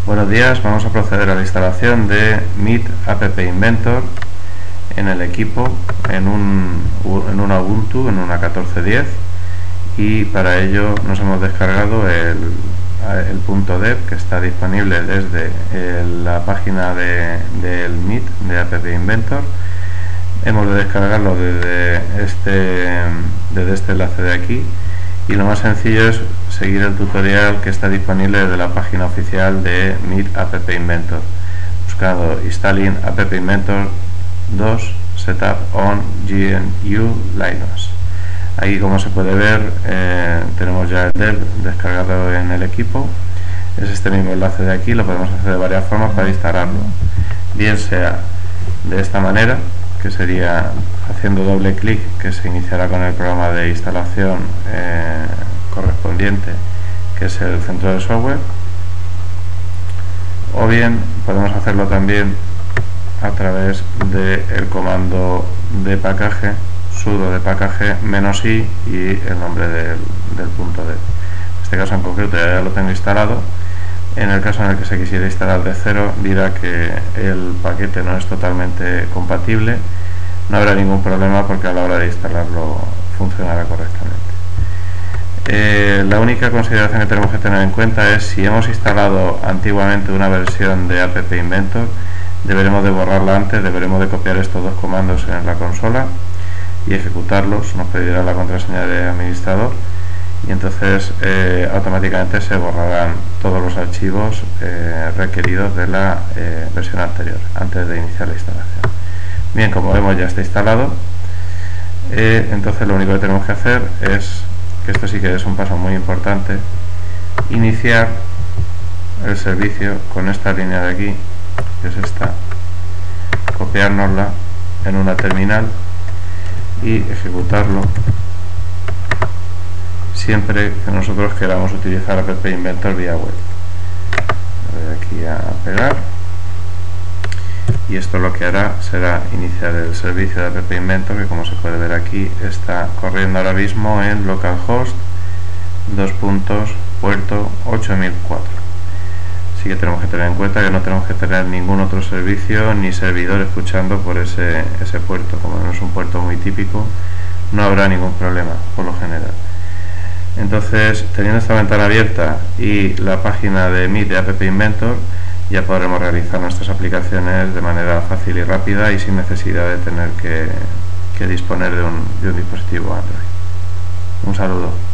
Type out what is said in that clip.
Buenos días, vamos a proceder a la instalación de Meet App Inventor en el equipo, en una Ubuntu, en una 14.10, y para ello nos hemos descargado el .dev, que está disponible desde la página del Meet de App Inventor. Hemos de descargarlo desde este enlace de aquí, y lo más sencillo es seguir el tutorial que está disponible desde la página oficial de Meet App Inventor, buscando Installing App Inventor 2 Setup on GNU Linux. Ahí, como se puede ver, tenemos ya el dev descargado en el equipo. Es este mismo enlace de aquí. Lo podemos hacer de varias formas para instalarlo, bien sea de esta manera, que sería haciendo doble clic, que se iniciará con el programa de instalación correspondiente, que es el centro de software, o bien podemos hacerlo también a través del comando de package, sudo de package -i y el nombre del punto .dev. En este caso en concreto ya lo tengo instalado. En el caso en el que se quisiera instalar de cero, dirá que el paquete no es totalmente compatible. No habrá ningún problema, porque a la hora de instalarlo funcionará correctamente. La única consideración que tenemos que tener en cuenta es: si hemos instalado antiguamente una versión de App Inventor, deberemos de borrarla antes. Deberemos de copiar estos dos comandos en la consola y ejecutarlos. Nos pedirá la contraseña de administrador, y entonces automáticamente se borrarán todos los archivos requeridos de la versión anterior antes de iniciar la instalación. Bien, como vemos, ya está instalado. Entonces lo único que tenemos que hacer es, que esto sí que es un paso muy importante, iniciar el servicio con esta línea de aquí, que es esta, copiárnosla en una terminal y ejecutarlo siempre que nosotros queramos utilizar App Inventor vía web. Le doy aquí a pegar, y esto lo que hará será iniciar el servicio de App Inventor, que, como se puede ver aquí, está corriendo ahora mismo en localhost puerto 8004. Así que tenemos que tener en cuenta que no tenemos que tener ningún otro servicio ni servidor escuchando por ese puerto. Como no es un puerto muy típico, no habrá ningún problema por lo general. Entonces, teniendo esta ventana abierta y la página de Meet de App Inventor, ya podremos realizar nuestras aplicaciones de manera fácil y rápida, y sin necesidad de tener que disponer de un dispositivo Android. Un saludo.